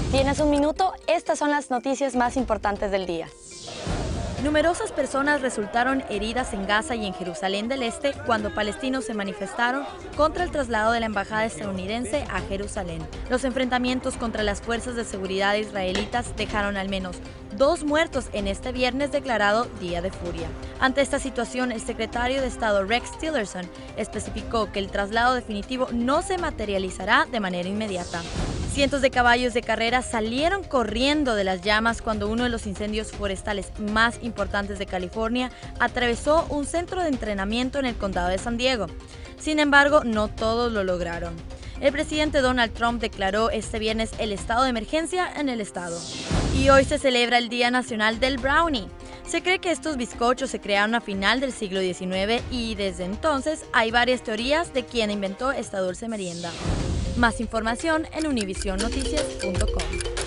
¿Tienes un minuto? Estas son las noticias más importantes del día. Numerosas personas resultaron heridas en Gaza y en Jerusalén del Este cuando palestinos se manifestaron contra el traslado de la embajada estadounidense a Jerusalén. Los enfrentamientos contra las fuerzas de seguridad israelitas dejaron al menos 2 muertos en este viernes declarado Día de Furia. Ante esta situación, el secretario de Estado Rex Tillerson especificó que el traslado definitivo no se materializará de manera inmediata. Cientos de caballos de carrera salieron corriendo de las llamas cuando uno de los incendios forestales más importantes de California atravesó un centro de entrenamiento en el condado de San Diego. Sin embargo, no todos lo lograron. El presidente Donald Trump declaró este viernes el estado de emergencia en el estado. Y hoy se celebra el Día Nacional del Brownie. Se cree que estos bizcochos se crearon a final del siglo XIX y desde entonces hay varias teorías de quién inventó esta dulce merienda. Más información en univisionnoticias.com.